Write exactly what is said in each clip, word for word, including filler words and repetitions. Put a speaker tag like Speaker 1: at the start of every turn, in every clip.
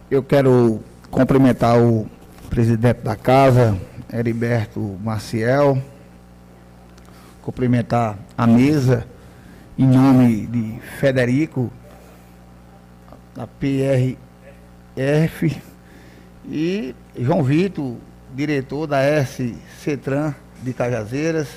Speaker 1: Eu quero cumprimentar o presidente da casa, Heriberto Maciel, cumprimentar a mesa, em nome de Federico, da P R F, e João Vitor, diretor da S CETRAN de Cajazeiras,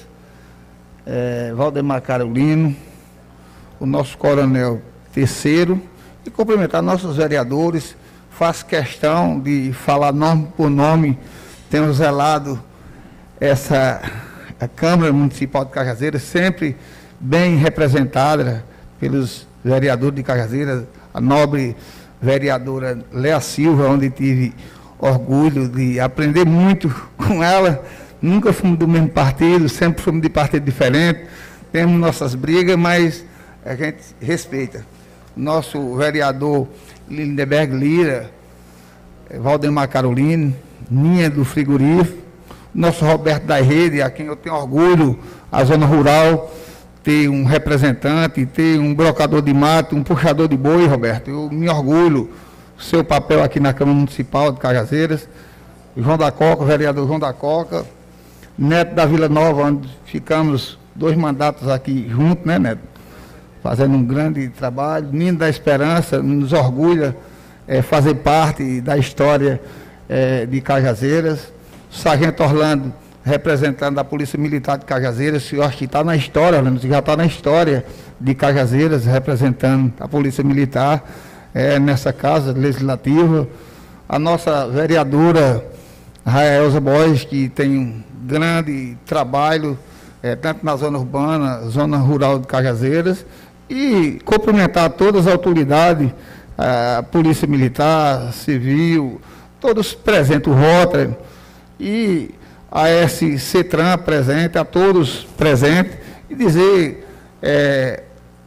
Speaker 1: é, Valdemar Carolino, o nosso coronel Terceiro, e cumprimentar nossos vereadores. Faço questão de falar nome por nome. Temos zelado essa a Câmara Municipal de Cajazeiras, sempre bem representada pelos vereadores de Cajazeiras, a nobre vereadora Léa Silva, onde tive orgulho de aprender muito com ela. Nunca fomos do mesmo partido, sempre fomos de partido diferente, temos nossas brigas, mas a gente respeita. Nosso vereador Lindenberg Lira, Valdemar Carolino, Ninha do Frigorífico, nosso Roberto da Rede, a quem eu tenho orgulho, a zona rural, ter um representante, ter um brocador de mato, um puxador de boi, Roberto. Eu me orgulho do seu papel aqui na Câmara Municipal de Cajazeiras. João da Coca, o vereador João da Coca, Neto da Vila Nova, onde ficamos dois mandatos aqui juntos, né, Neto? Fazendo um grande trabalho. Nino da Esperança, nos orgulha é, fazer parte da história é, de Cajazeiras. Sargento Orlando, representando a Polícia Militar de Cajazeiras, eu acho que está na história, Orlando, já está na história de Cajazeiras, representando a Polícia Militar é, nessa casa legislativa. A nossa vereadora Raelza Borges, que tem um grande trabalho, é, tanto na zona urbana, zona rural de Cajazeiras, e cumprimentar todas as autoridades, a Polícia Militar, Civil, todos presentes, o Rotary, e a S CETRAN presente, a todos presentes, e dizer, é,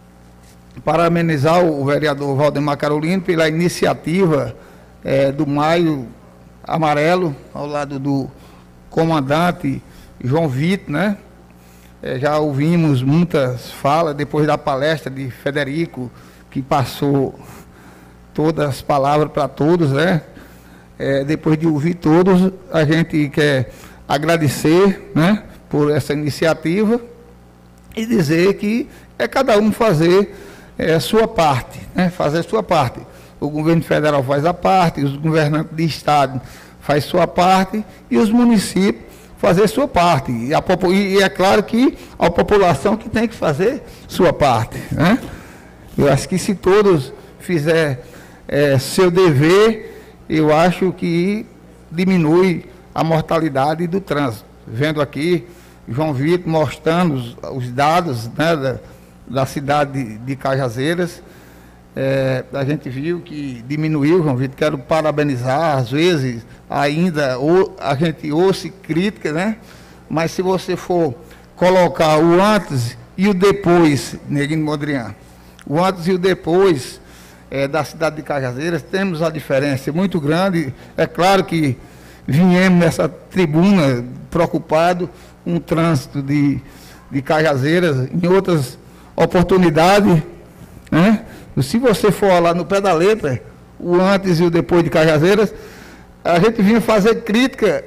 Speaker 1: parabenizar o vereador Valdemar Carolino pela iniciativa é, do Maio Amarelo, ao lado do comandante João Vitor, né? É, já ouvimos muitas falas, depois da palestra de Federico, que passou todas as palavras para todos, né? É, depois de ouvir todos, a gente quer agradecer, né, por essa iniciativa e dizer que é cada um fazer é, a sua parte, né, fazer a sua parte. O governo federal faz a parte, os governantes de estado faz sua parte e os municípios fazer sua parte. E, a, e é claro que a população que tem que fazer sua parte, né? Eu acho que se todos fizerem é, seu dever, eu acho que diminui a mortalidade do trânsito. Vendo aqui, João Vitor mostrando os, os dados, né, da, da cidade de, de Cajazeiras, é, a gente viu que diminuiu, João Vitor. Quero parabenizar, às vezes ainda ou, a gente ouve crítica, né? Mas se você for colocar o antes e o depois, Neguinho Modrian, o antes e o depois é, da cidade de Cajazeiras, temos a diferença muito grande. É claro que viemos nessa tribuna preocupado com o trânsito de, de Cajazeiras, em outras oportunidades, né? Se você for lá no pé da letra, o antes e o depois de Cajazeiras, a gente vinha fazer crítica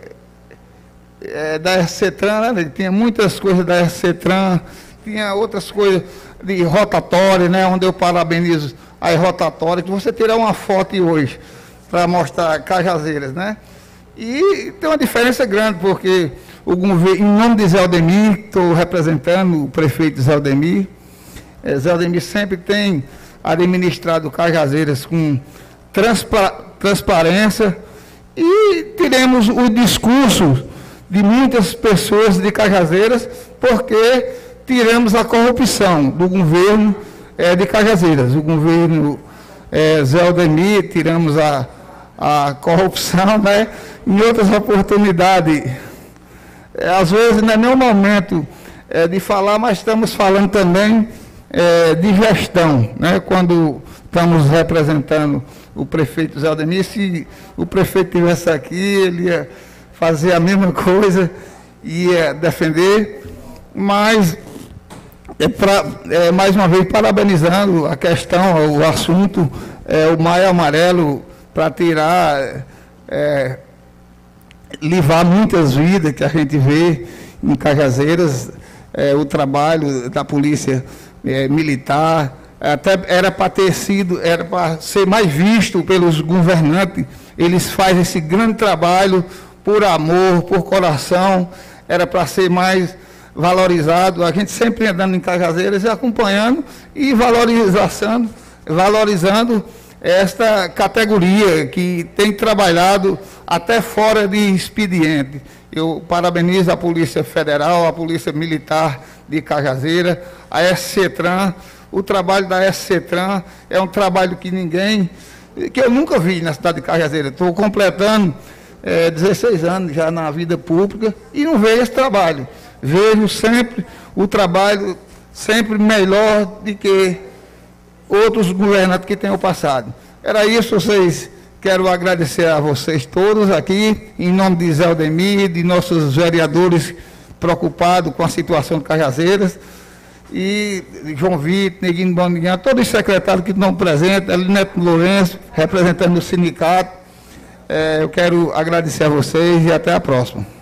Speaker 1: é, da CETRAN, né? Tinha muitas coisas da CETRAN, tinha outras coisas de rotatória, né? Onde eu parabenizo as rotatórias, que você terá uma foto hoje para mostrar Cajazeiras, né? E tem uma diferença grande, porque o governo, em nome de Zé Aldemir, estou representando o prefeito Zé Aldemir, é, Zé Aldemir sempre tem administrado Cajazeiras com transpa transparência, e teremos o discurso de muitas pessoas de Cajazeiras, porque tiramos a corrupção do governo é, de Cajazeiras. O governo é, Zé Aldemir, tiramos a, a corrupção, né? Em outras oportunidades, é, às vezes não é nem o momento é, de falar, mas estamos falando também é, de gestão, né? Quando estamos representando o prefeito Zé Aldemir, se o prefeito estivesse aqui, ele ia fazer a mesma coisa, ia defender, mas é pra, é, mais uma vez parabenizando a questão, o assunto, é, o Maio Amarelo para tirar, é, livrar muitas vidas que a gente vê em Cajazeiras, é, o trabalho da polícia é, militar, até era para ter sido, era para ser mais visto pelos governantes. Eles fazem esse grande trabalho por amor, por coração, era para ser mais valorizado. A gente sempre andando em Cajazeiras e acompanhando e valorizando, valorizando esta categoria que tem trabalhado até fora de expediente. Eu parabenizo a Polícia Federal, a Polícia Militar de Cajazeiras, a SCETRAN. O trabalho da SCETRAN é um trabalho que ninguém, que eu nunca vi na cidade de Cajazeiras. Estou completando é, dezesseis anos já na vida pública e não vejo esse trabalho. Vejo sempre o trabalho sempre melhor do que outros governantes que tenham passado. Era isso, vocês. Quero agradecer a vocês todos aqui, em nome de Zé Aldemir, de nossos vereadores preocupados com a situação de Cajazeiras, e João Vitor, Neguinho Bandinha, todos os secretários que estão presentes, Elineto Lourenço, representando o sindicato. É, eu quero agradecer a vocês e até a próxima.